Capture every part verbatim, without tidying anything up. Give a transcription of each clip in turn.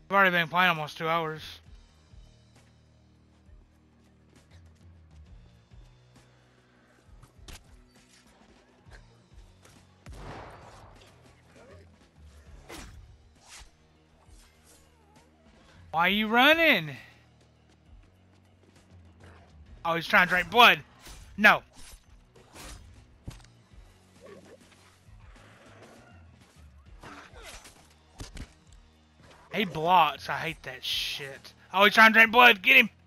I've already been playing almost two hours. Why are you running? Oh, he's trying to drink blood. No. He blocks. I hate that shit. Oh, he's trying to drink blood. Get him.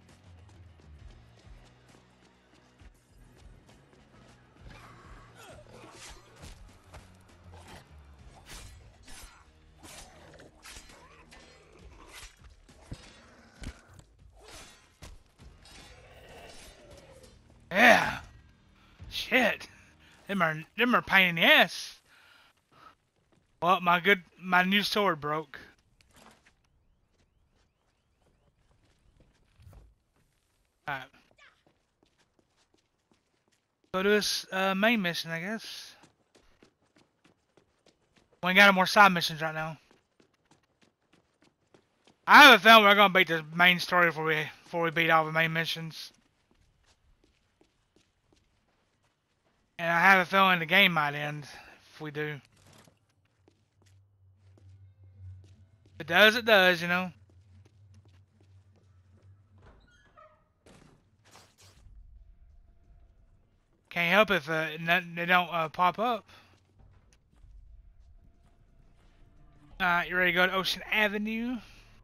Yeah. Shit. Them are, them are pain in the ass. Well, my good, my new sword broke. Alright. Go to this uh, main mission, I guess. We ain't got any more side missions right now. I have a feeling we're gonna beat the main story before we before we beat all the main missions. And I have a feeling the game might end if we do. If it does, it does, you know. Can't help if uh, they don't uh, pop up. Alright, you ready to go to Ocean Avenue?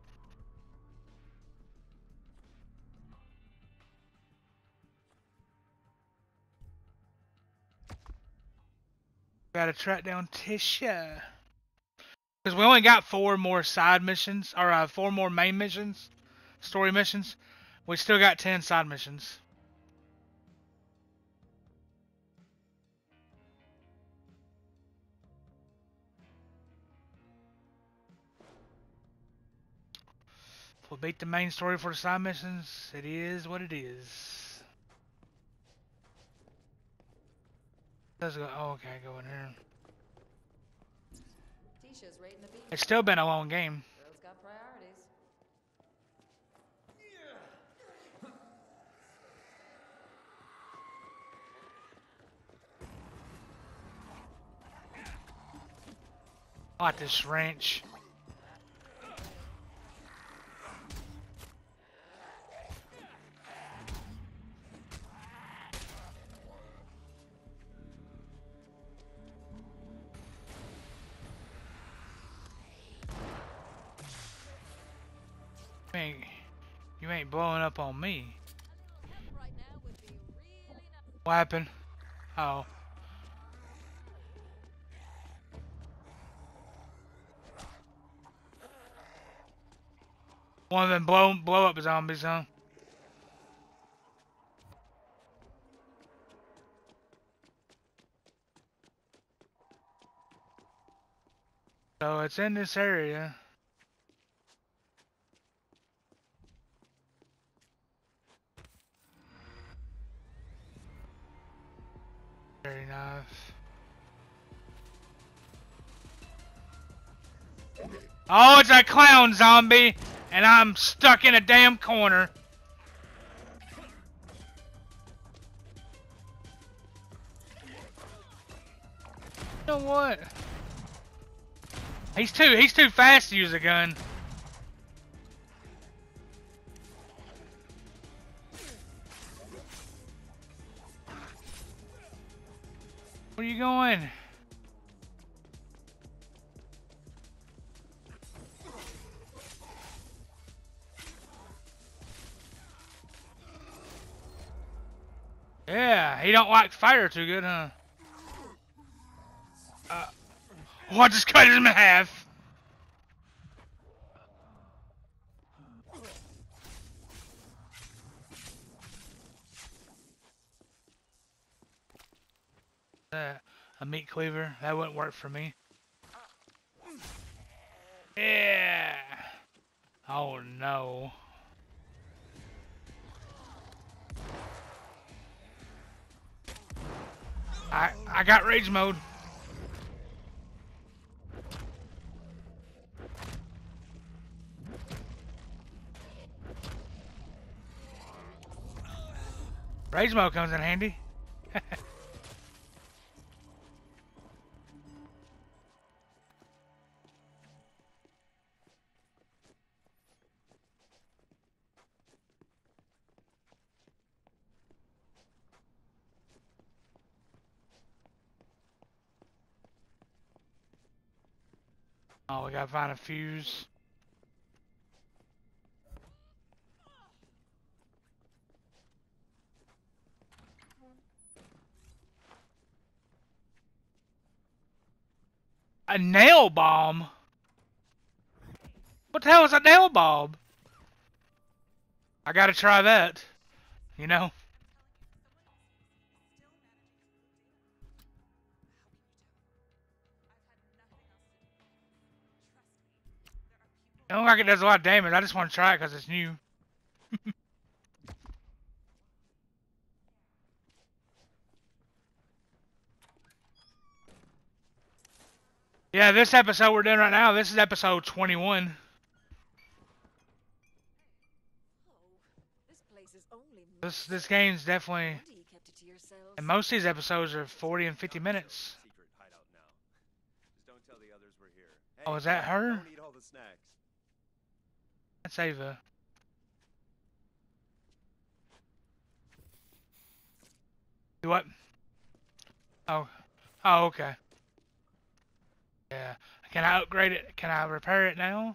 Gotta track down Tisha. Because we only got four more side missions, or uh, four more main missions, story missions. We still got ten side missions. If we beat the main story for the side missions, it is what it is. Let's go. Oh, okay, go in here. It's still been a long game. Girls got priorities. I like this wrench. You ain't, you ain't blowing up on me. What happened? Oh. One of them blow blow up zombies, huh? So it's in this area. Very nice. Oh, it's a clown zombie, and I'm stuck in a damn corner. You know what? He's too he's too fast to use a gun. Where are you going? Yeah, he don't like fire too good, huh? Uh, oh, I just cut him in half. Uh, a meat cleaver, that wouldn't work for me. Yeah. Oh no. I I got rage mode. Rage mode comes in handy. Oh, we gotta find a fuse. A nail bomb? What the hell is a nail bomb? I gotta try that. You know? It don't look like it does a lot of damage. I just want to try it because it's new. Yeah, this episode we're doing right now, this is episode twenty-one. This this game's definitely, and most of these episodes are forty and fifty minutes. Oh, is that her? That's Ava. Do what? Oh, oh, okay. Yeah. Can I upgrade it? Can I repair it now?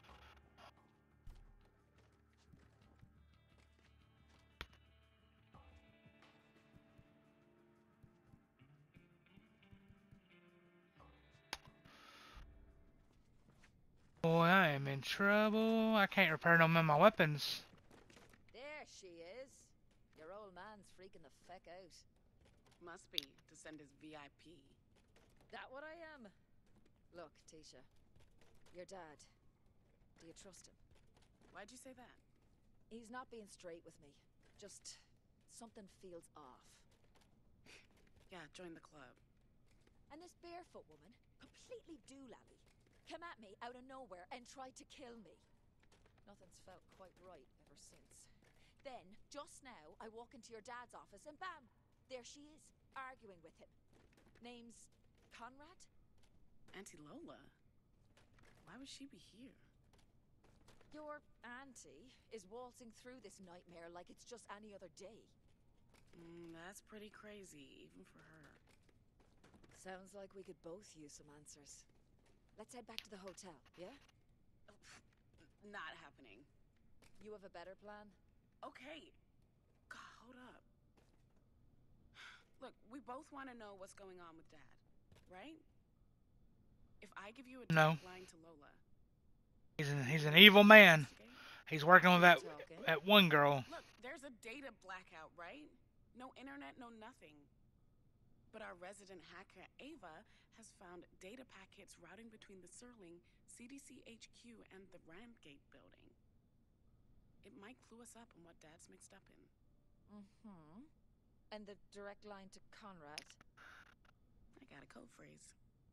Boy, I am in trouble. I can't repair no more of my weapons. There she is. Your old man's freaking the feck out. Must be, to send his V I P. That what I am? Look, Tisha. Your dad. Do you trust him? Why'd you say that? He's not being straight with me. Just something feels off. Yeah, join the club. And this barefoot woman, completely doolally, came at me out of nowhere and tried to kill me. Nothing's felt quite right ever since. Then, just now, I walk into your dad's office and bam! There she is, arguing with him. Name's Conrad? Auntie Lola? Why would she be here? Your auntie is waltzing through this nightmare like it's just any other day. Mm, that's pretty crazy, even for her. Sounds like we could both use some answers. Let's head back to the hotel, yeah? Not happening. You have a better plan? Okay. God, hold up. Look, we both want to know what's going on with Dad, right? If I give you a No. line to Lola... He's an, he's an evil man. He's working with that, that one girl. Look, there's a data blackout, right? No internet, no nothing. But our resident hacker, Ava, has found data packets routing between the Serling, C D C H Q, and the Randgate building. It might clue us up on what Dad's mixed up in. Mm-hmm. And the direct line to Conrad? I got a code phrase.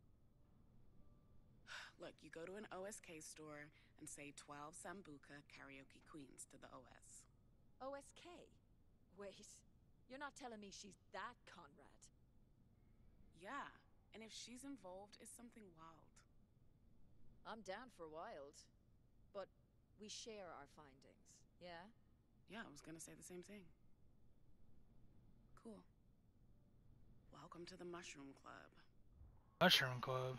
Look, you go to an O S K store and say twelve Sambuca Karaoke Queens to the O S. O S K? Wait, you're not telling me she's that Conrad? Yeah, and if she's involved, it's something wild. I'm down for wild, but we share our findings, yeah? Yeah, I was gonna say the same thing. Cool. Welcome to the Mushroom Club. Mushroom Club.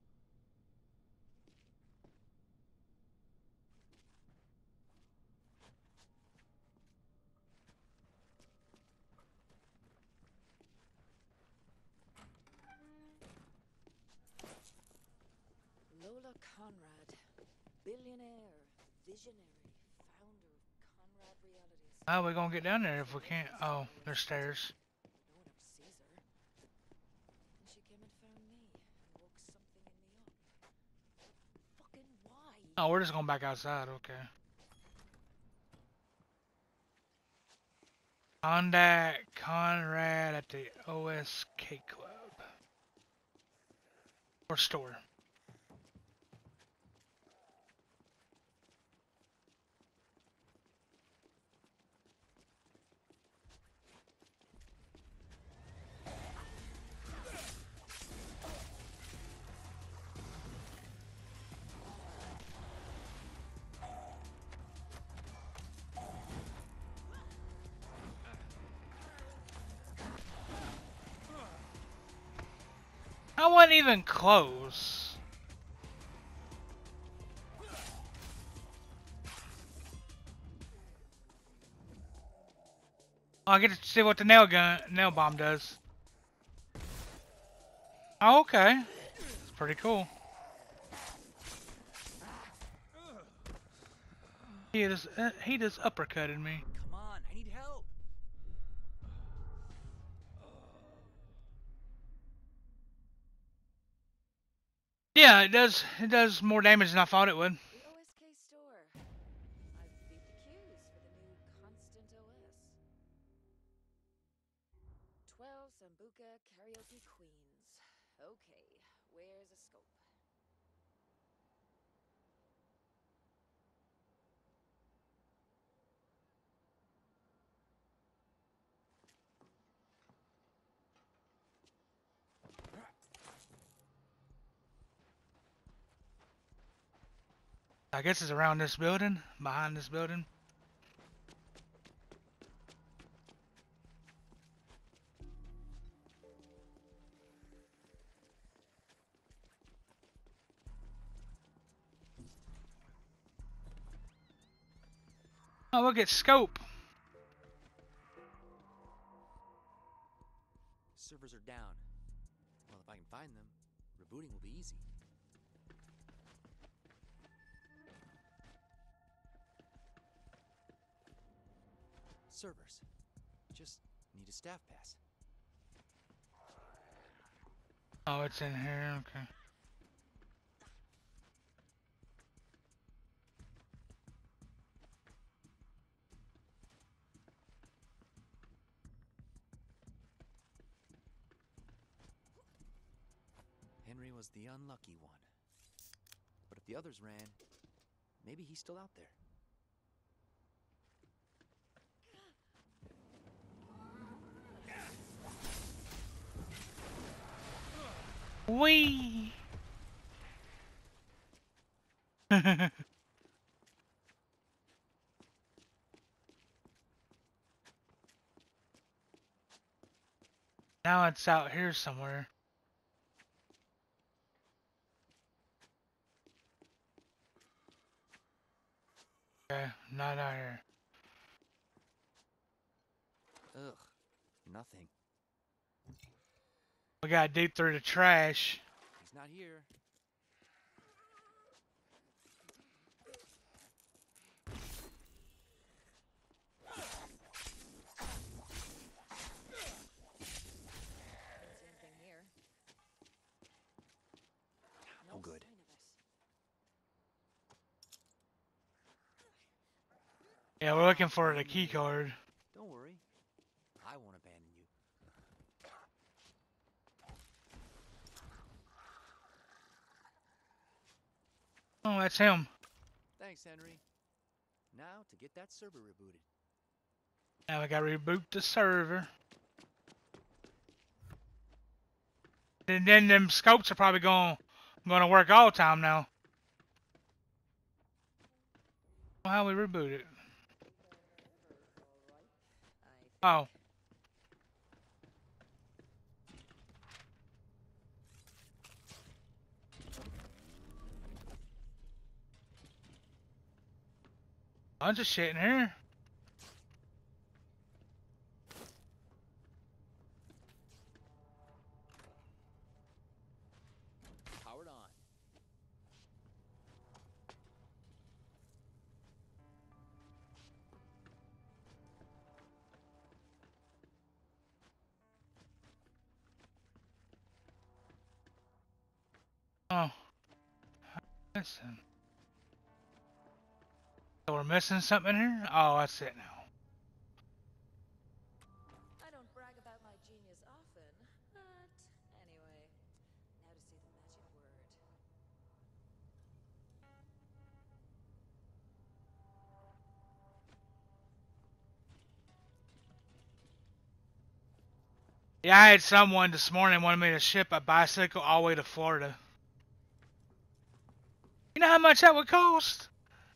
Lola Conrad, billionaire, visionary, founder of Conrad Realities. How are we gonna get down there if we can't? Oh, there's stairs. No one ever sees her. And she came and found me and woke something in me up. But fucking why? Oh, we're just going back outside. Okay. Contact Conrad at the O S K Club or store. I wasn't even close. Oh, I get to see what the nail gun, nail bomb does. Oh, okay. It's pretty cool. He just, uh, he just uppercutted me. Come on, I need help. Yeah, it does. It does more damage than I thought it would. The O S K store. I've beat the queues for the new Constant O S. twelve Sambuca Karaoke Queens. Okay, where's a scope? I guess it's around this building, behind this building. Oh, look at scope. Servers are down. Well, if I can find them, rebooting will be easy. Servers. Just need a staff pass. Oh, it's in here. Okay. Henry was the unlucky one. But if the others ran, maybe he's still out there. Wee. Now it's out here somewhere. Okay, not out here. Ugh, nothing. We gotta dig through the trash. He's not here. Anything here? Oh, good. Sign of it. Yeah, we're looking for the key card. Don't worry. I won't abandon you. Oh, that's him. Thanks, Henry. Now to get that server rebooted. Now we gotta reboot the server. And then them scopes are probably going going to work all the time now. Well, how we reboot it? Oh. Bunch of shit in here. Powered on. Oh. Listen. So we're missing something here? Oh, that's it now. I don't brag about my genius often, but anyway, now to say the magic word. Yeah, I had someone this morning wanted me to ship a bicycle all the way to Florida. You know how much that would cost?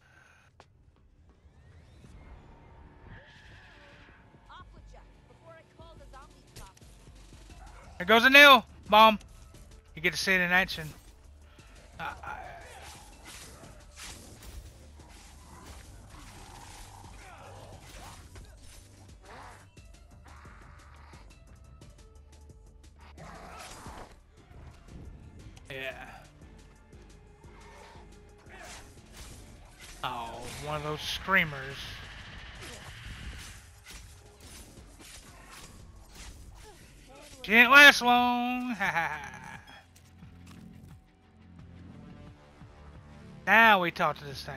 Off with ya, before I call the zombie cops. There goes a nail bomb. You You get to see it in action. Uh, I, yeah. Oh, one of those screamers. Didn't last long. Now we talk to this thing.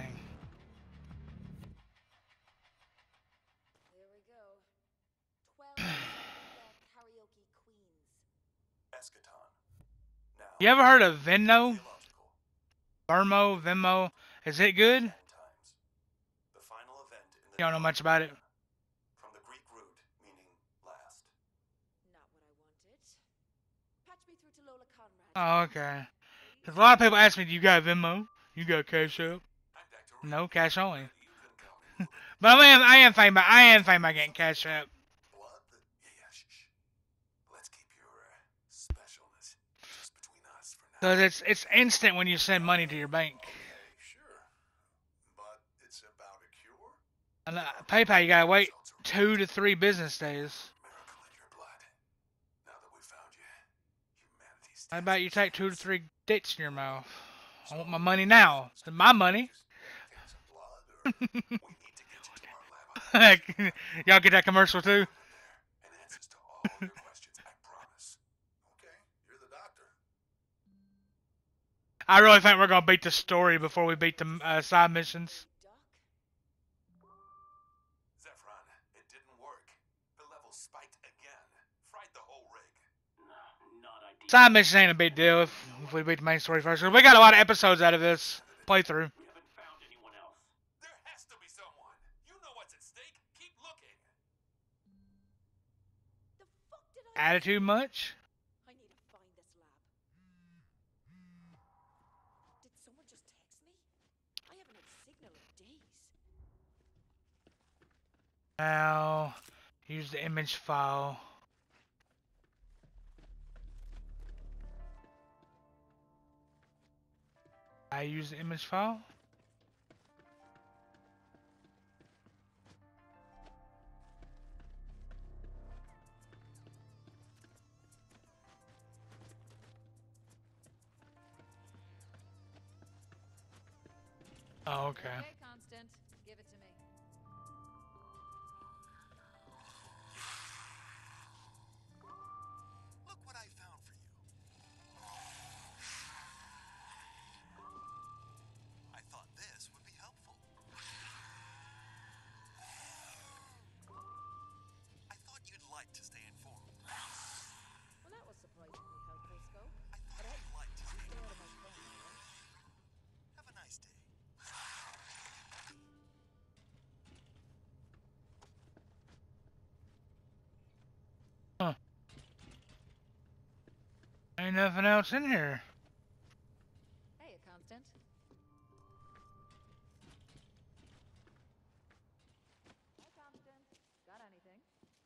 Here we go. Twelve the karaoke queens. Eschaton. Now, You ever heard of Venmo? theological. Vermo, Venmo. Is it good? End times. The final event in the You don't know much about it. From the Greek root meaning last. Not what I wanted. Patch me through to Lola Conrad. Oh, okay. 'Cause a lot of people ask me, do you got Venmo? You got Cash App? I'm back to No, cash only. You can tell me. But I am, I am thinking about, I am thinking about getting Cash App. Blood? Yeah, yeah, shh, shh. Let's keep your uh, specialness just between us for now. Cause it's it's instant when you send money to your bank. Okay, sure. But it's about a cure? And uh, PayPal, you gotta wait two to three business days. Miracle in your blood. Now that we found you, humanity's How about you take two to three dicks in your mouth? I want my money now. It's my money. There's blood, or we need to get you to our lab. Y'all get that commercial too? And answers to all your questions, I promise. Okay, you're the doctor. I really think we're gonna beat the story before we beat the uh, side missions. Doc? Zephron, it didn't work. The levels spiked again. Fried the whole rig. No, not ideal. Side mission ain't a big deal if, if we beat the main story first. 'Cause we got a lot of episodes out of this playthrough. We haven't found anyone else. There has to be someone. You know what's at stake. Keep looking. The fuck did I Attitude much? I need to find this lab. Did someone just text me? I haven't had signal in days. Now, use the image file. I use the image file. Oh, okay. Okay, Constant. Give it to me. Look what I found for you. I thought this would be helpful. I thought you'd like to stay informed. Well, that was surprisingly helpful, Scope. I thought you'd like to stay Stay out of informed. my phone, alright? Have a nice day. Ain't nothing else in here. Hey, Constant. Hi, Constant. Got anything?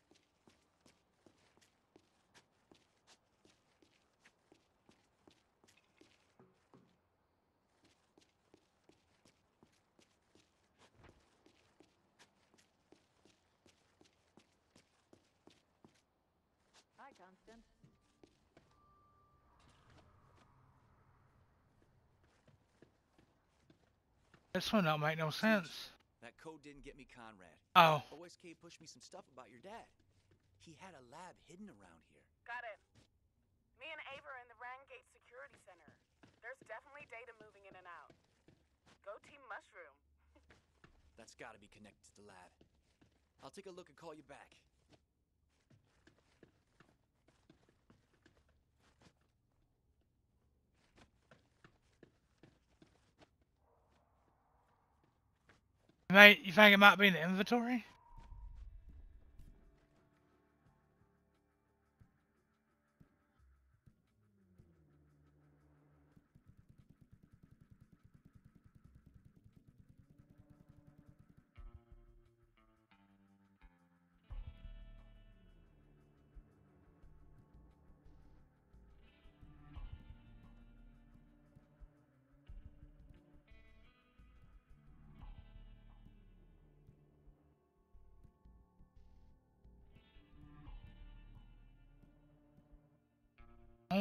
Hi, Constant. This one don't make no sense. That code didn't get me Conrad. Oh, O S K pushed me some stuff about your dad. He had a lab hidden around here. Got it. Me and Ava are in the Rangate Security Center. There's definitely data moving in and out. Go Team Mushroom. That's gotta be connected to the lab. I'll take a look and call you back. mate, you think it might be in the inventory?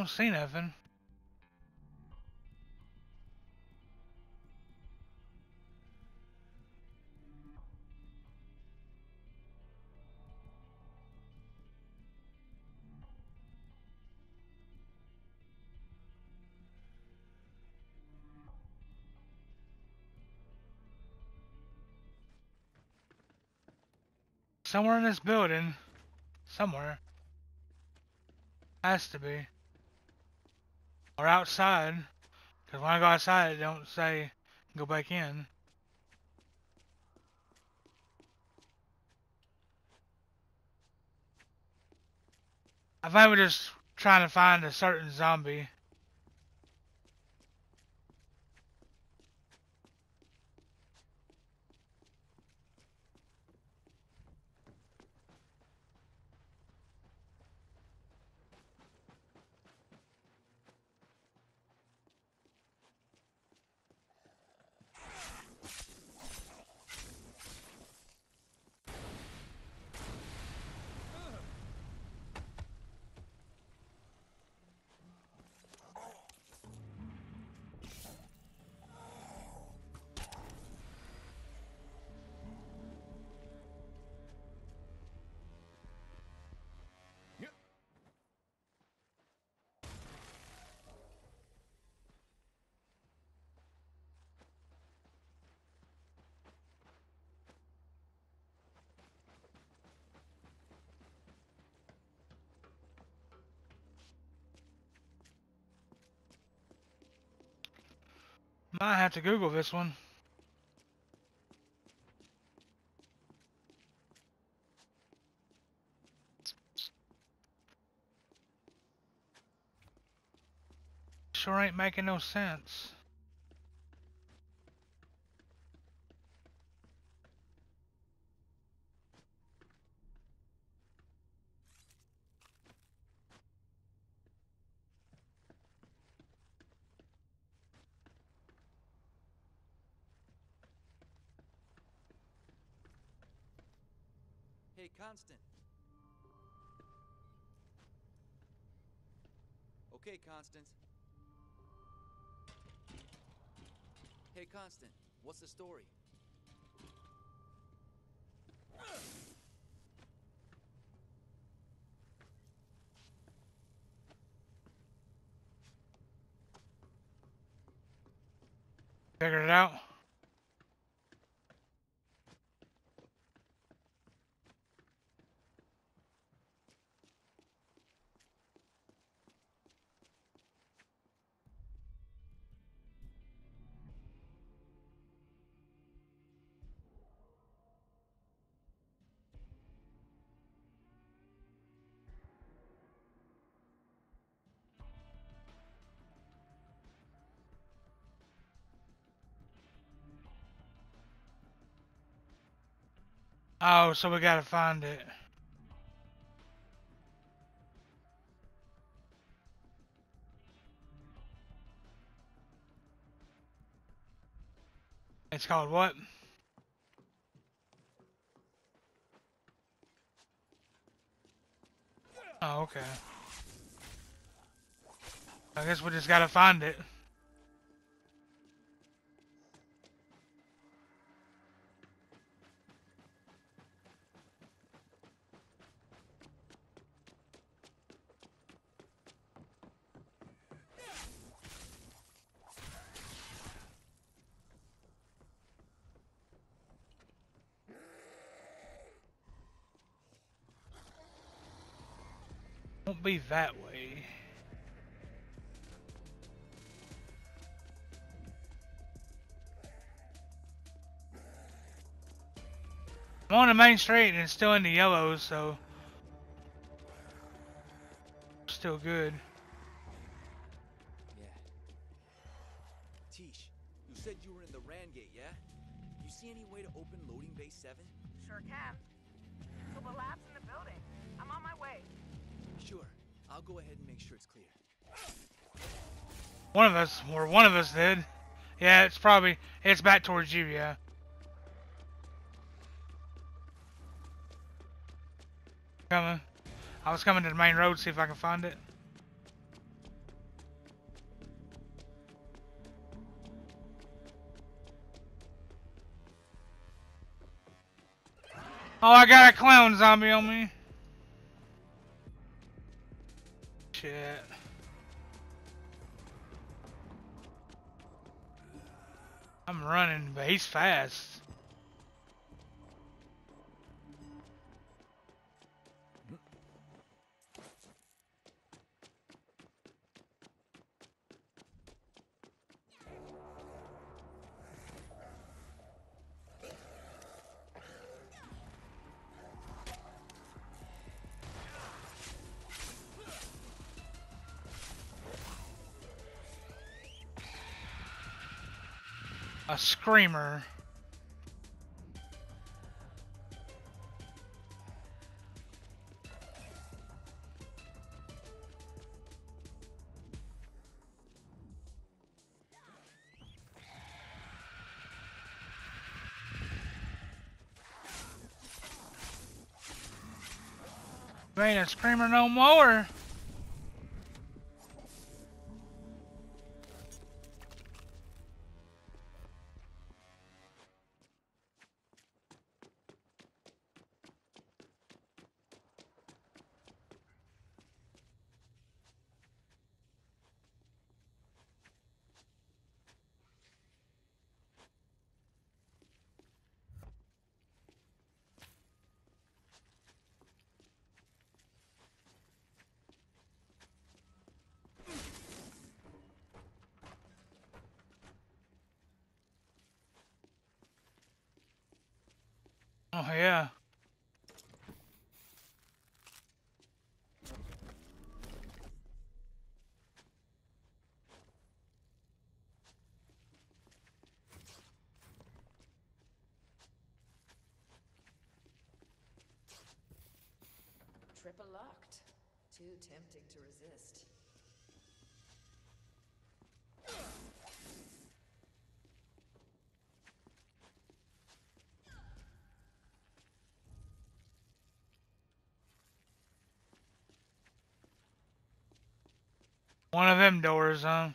don't see nothing. Somewhere in this building. Somewhere. Has to be. Or outside. Because when I go outside, it don't say go back in. I think we're just trying to find a certain zombie. Might have to Google this one. Sure ain't making no sense. Hey, Constant. Okay, Constance. Hey, Constant. What's the story? Figured it out. Oh, so we gotta find it. It's called what? Oh, okay. I guess we just gotta find it. Won't be that way. I'm on the main street and it's still in the yellows, so still good. Yeah. Tish, you said you were in the Rand Gate, yeah? You see any way to open loading bay seven? Sure can. So the lab's in the building. I'm on my way. Sure. I'll go ahead and make sure it's clear. One of us, or one of us did. Yeah, it's probably, it's back towards you, yeah. Coming. I was coming to the main road, see if I can find it. Oh, I got a clown zombie on me. Shit. I'm running, but he's fast. A screamer. You ain't a screamer no more. Oh yeah. Triple locked. Too tempting to resist. One of them doors, huh?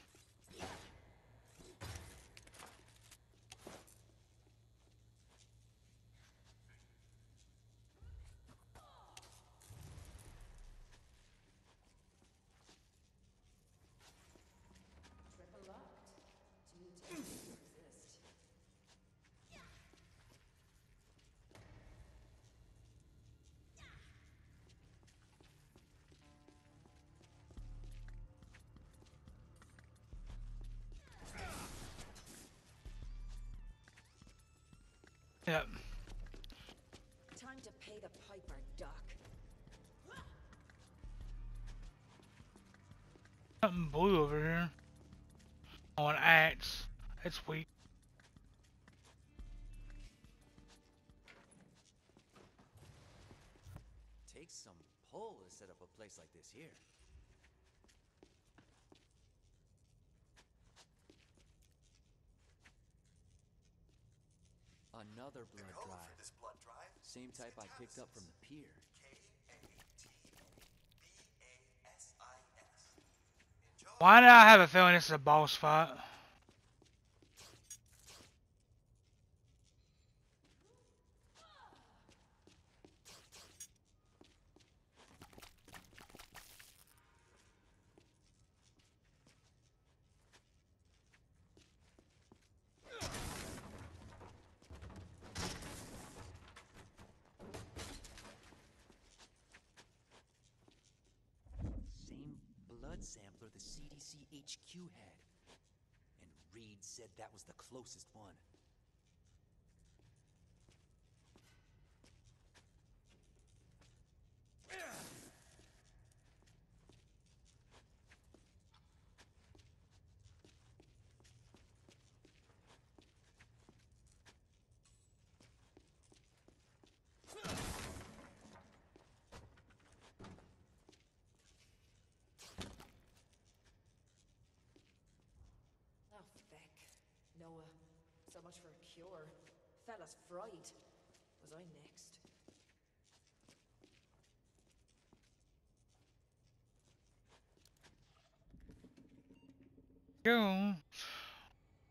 Triple locked. Too tempting to resist. Yep. Time to pay the piper, Doc. Something blue over here. Oh, an axe. It's weak. Takes some pull to set up a place like this here. Another The blood code drive. for this blood drive Same is type I picked up from catalysis. the pier. K A T B A S I S. Enjoy. Why do I have a feeling this is a boss fight? Same blood sampler the C D C H Q had. And Reed said that was the closest one. Oh, feck. Noah. So much for a cure. Fella's fried. Was I next? Go.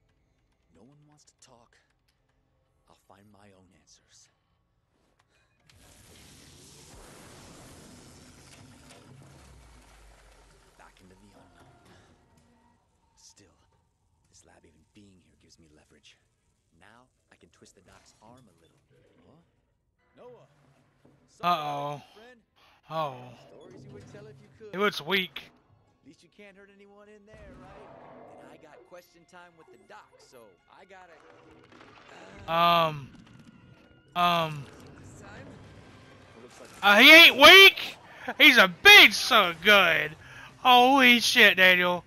No one wants to talk. I'll find my own answers. gives me leverage. Now I can twist the doc's arm a little. Huh? Noah. Uh-oh. Oh. Stories you would tell if you could. It looks weak. At least you can't hurt anyone in there, right? And I got question time with the doc, so I gotta. Um. Um. Looks like Uh, he ain't weak. He's a big son of good. Holy shit, Daniel.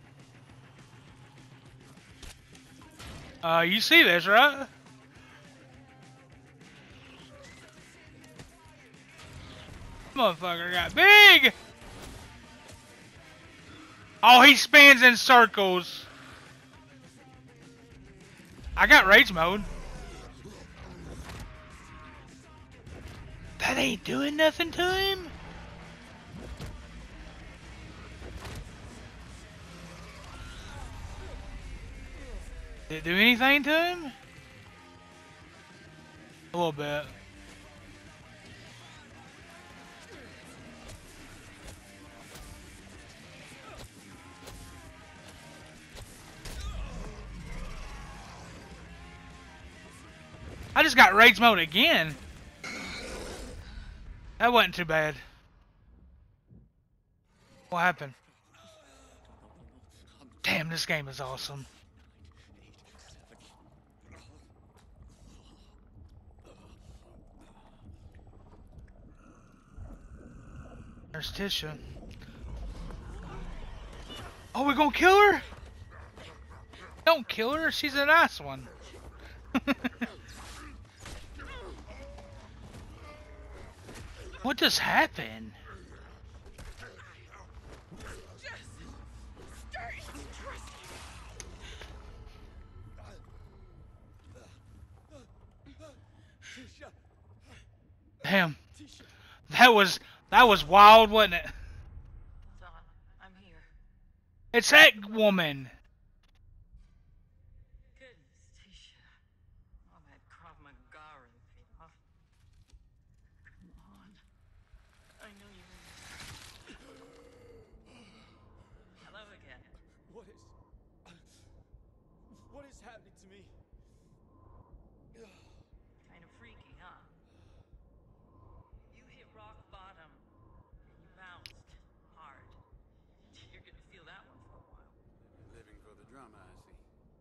Uh, you see this, right? Motherfucker got big. Oh, he spins in circles. I got rage mode. That ain't doing nothing to him. Did it do anything to him? A little bit. I just got rage mode again. That wasn't too bad. What happened? Damn, this game is awesome. There's Tisha. Oh, we're gonna kill her? Don't kill her, she's a nice one. What just happened? Damn. That was that was wild, wasn't it? Hold on, I'm here. It's that woman. Goodness, Tisha. All that Krav Maga paid off. Come on. I know you. Hello again. What is. What is happening to me? Kind of freaky, huh? You hit rock bottom. And you bounced hard. You're gonna feel that one for a while. Living for the drama, I see.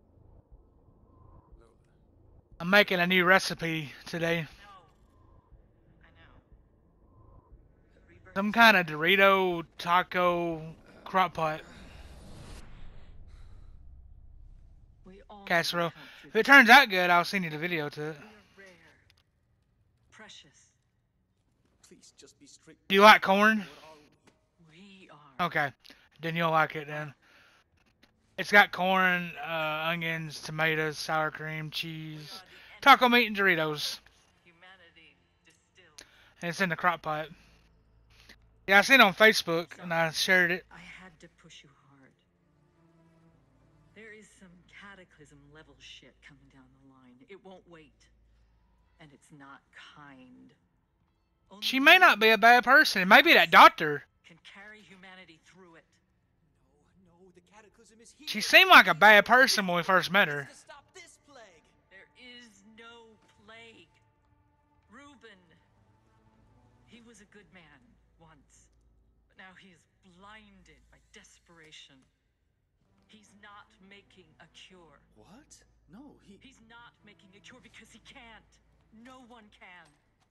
Lola. I'm making a new recipe today. No. I know. Rebirth. Some kind of Dorito taco crock pot We all casserole. come through If it turns out good, I'll send you the video to it. We are rare, precious. Please just be straight. Do you like corn? What are we? We are. Okay, then you'll like it then. It's got corn, uh, onions, tomatoes, sour cream, cheese, taco meat, and Doritos. Humanity distilled. And it's in the crock pot. Yeah, I seen it on Facebook and I shared it. I had to push you hard. There is some cataclysm level shit coming down the line. It won't wait. And it's not kind. Only She may not be a bad person. It may be that doctor. can carry humanity through it. No, no, the cataclysm is here. She seemed like a bad person when we first met her. To stop this plague. There is no plague. Reuben. He was a good man once. But now he is blinded by desperation. He's not making a cure. What? No, he. He's not making a cure because he can't. No one can.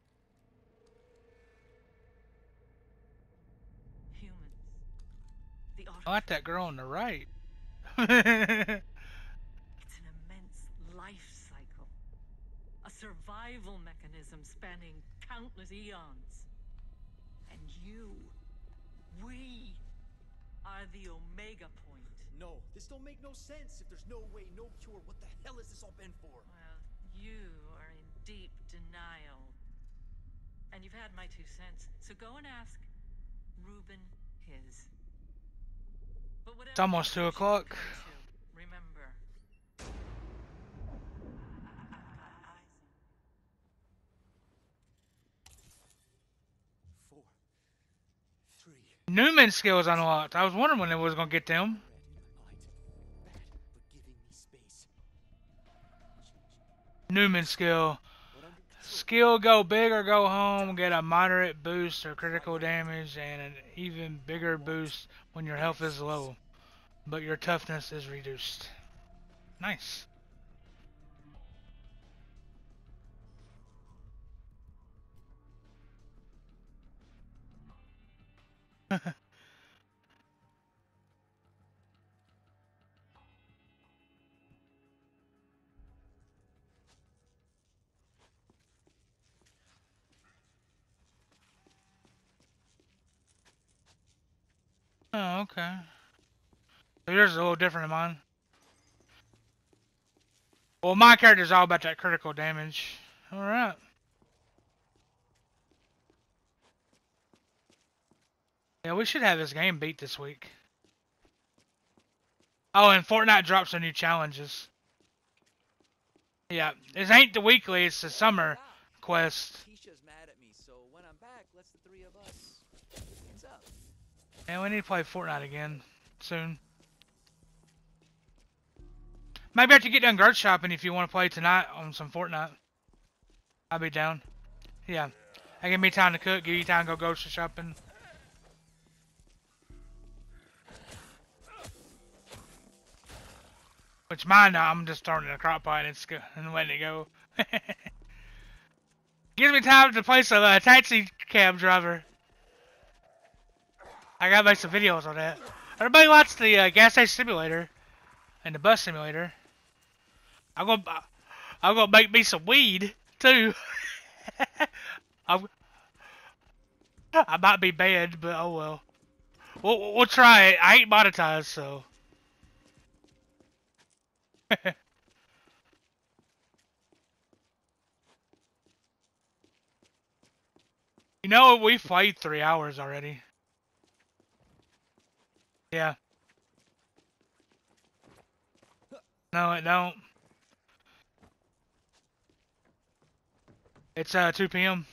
Humans. The I like that girl on the right. It's an immense life cycle. A survival mechanism spanning countless eons. And you, we, are the Omega Point. No, this don't make no sense. If there's no way, no cure, what the hell has this all been for? Well, you are in deep denial. And you've had my two cents, so go and ask Reuben his. But whatever It's almost two conclusion you o'clock. come to, remember. Four, three. Newman skills unlocked. I was wondering when it was gonna get them. Bad, but giving me space. Newman skill. But under control. Skill go big or go home, get a moderate boost or critical damage and an even bigger boost when your health is low, but your toughness is reduced. Nice. Oh, okay. So yours is a little different than mine. Well, my character's all about that critical damage. Alright. Yeah, we should have this game beat this week. Oh, and Fortnite drops some new challenges. Yeah, this ain't the weekly, it's the summer quest. Keisha's mad at me, so when I'm back, let's the three of us hands up. And we need to play Fortnite again soon. Maybe after you get done grocery shopping, if you want to play tonight on some Fortnite, I'll be down. Yeah, that give me time to cook, give you time to go grocery shopping. Which mine now, I'm just throwing it in a crock pot and, it's go and letting it go. Gives me time to play some uh, taxi cab driver. I gotta make some videos on that. Everybody likes the uh, gas station simulator and the bus simulator. I'm gonna, I'm gonna make me some weed too. I'm, I might be banned, but oh well. We'll, we'll try it. I ain't monetized, so. You know, we've played three hours already. Yeah. No, it don't. It's uh two P M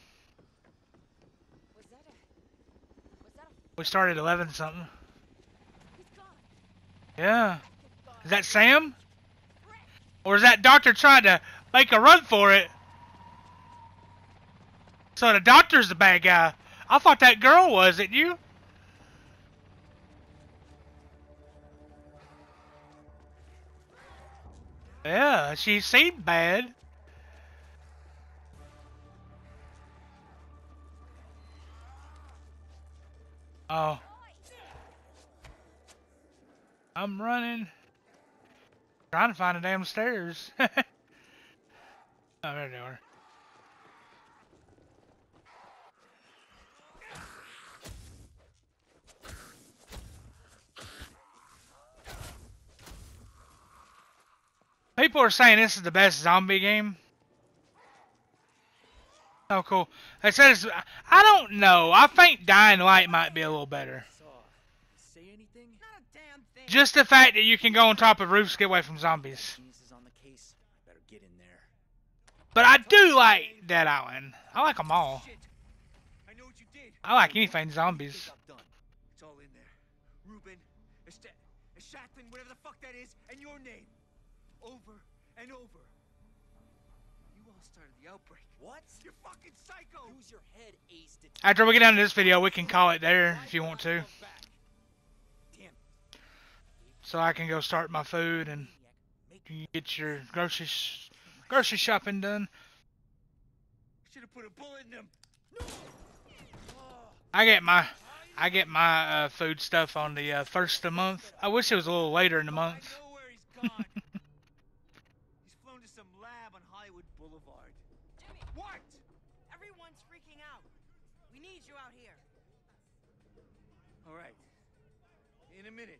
Was that a... Was that a... We started at eleven something. He's gone. Yeah. Is that Sam? Or is that doctor trying to make a run for it? So the doctor's the bad guy. I thought that girl was, it you? Yeah, she seemed bad. Oh. I'm running. Trying to find the damn stairs. Oh, there they are. People are saying this is the best zombie game. Oh, cool. They said it's, I don't know. I think Dying Light might be a little better. Say anything? Not a damn thing. Just the fact that you can go on top of roofs to get away from zombies. Genius is on the case. I better get in there. But I do like Dead Island. I like them all. Shit. I know what you did. I like anything zombies. Think I've done. It's all in there. Ruben, Est- Eshatlin, whatever the fuck that is, and your name. Over and over. You all started the outbreak. What? You're fucking psycho! Use your head, Ace. To After we get done with this video, we can call it there if you want to. Damn. So I can go start my food and you get your grocery sh grocery shopping done. Should have put a bullet in him. I get my I get my uh, food stuff on the uh, first of the month. I wish it was a little later in the month. I know where he's gone. He's flown to some lab on Hollywood Boulevard. Jimmy! What? Everyone's freaking out. We need you out here. All right. In a minute.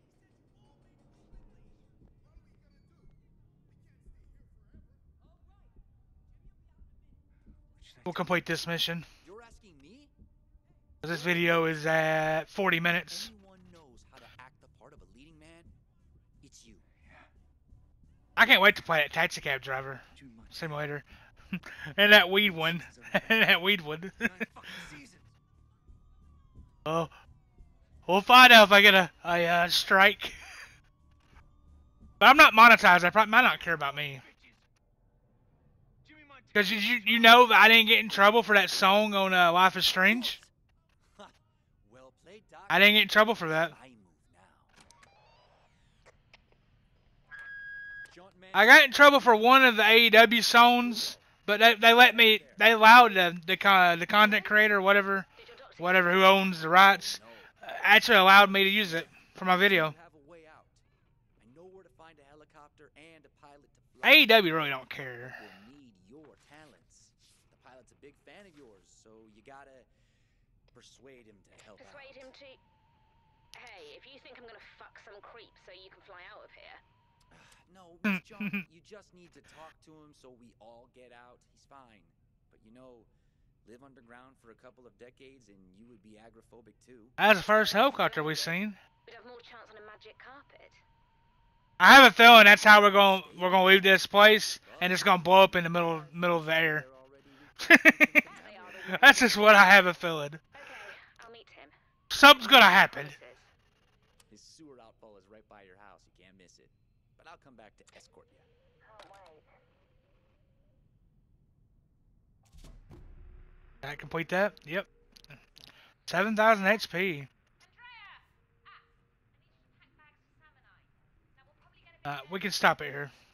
We'll complete this mission. You're asking me? This video is at forty minutes. Anyone knows how to act the part of a leading man? It's you. I can't wait to play that taxi cab driver Too much. simulator. And that weed one. And that weed one. Nine fucking seasons. Oh, we'll find out if I get a, a uh, strike. But I'm not monetized. I probably might not care about me. Because you, you you know that I didn't get in trouble for that song on uh, Life is Strange. Well played, Doc. I didn't get in trouble for that. My move now. Jaunt man- I got in trouble for one of the A E W songs, but they, they let me, they allowed the the, con, the content creator, whatever, whatever who owns the rights, uh, actually allowed me to use it for my video. Have a way out. I know where to find a helicopter and a pilot to fly. A E W really don't care. We'll need your talents. The pilot's a big fan of yours, so you gotta persuade him to help Persuade out. him to... Hey, if you think I'm gonna fuck some creep so you can fly out of here... No, Miss John, you just need to talk to him so we all get out. He's fine. But you know, live underground for a couple of decades and you would be agoraphobic too. That's the first helicopter we've seen. We'd have more chance on a magic carpet. I have a feeling that's how we're going we're gonna leave this place, and it's gonna blow up in the middle middle of the air. That's just what I have a feeling. Okay, I'll meet him. Something's gonna happen. His sewer outfall is right by your house. You can't miss it. But I'll come back to escort you. Can't wait. Did I complete that? Yep. seven thousand H P. Uh, we can stop it here.